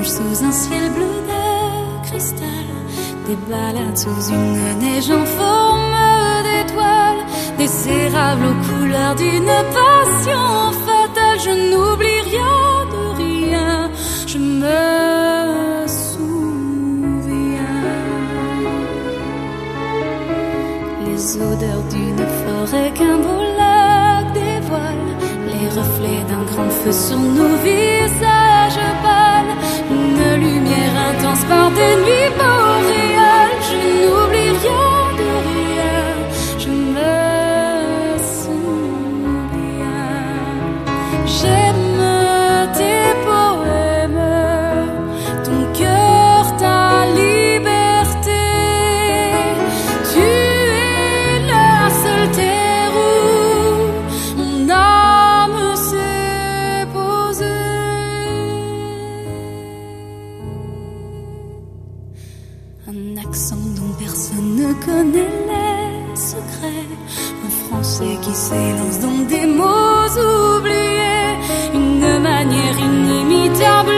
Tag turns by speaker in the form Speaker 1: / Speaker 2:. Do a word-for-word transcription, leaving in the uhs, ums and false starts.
Speaker 1: plonge sous un ciel bleu de cristal, des balades sous une neige en forme d'étoile, des érables aux couleurs d'une passion fatale. Je n'oublie rien de rien, je me souviens. Les odeurs d'une forêt qu'un beau lac dévoile, les reflets d'un grand feu sur nos visages pâles, une lumière intense par des nuits boréales. Je n'oublie rien de rien, je me souviens. J'aime tes poèmes, ton cœur, ta liberté. Tu es la seule terre où mon âme s'est posée. Un accent dont personne ne connaît les secrets, un français qui s'élance dans des mots oubliés, une manière inimitable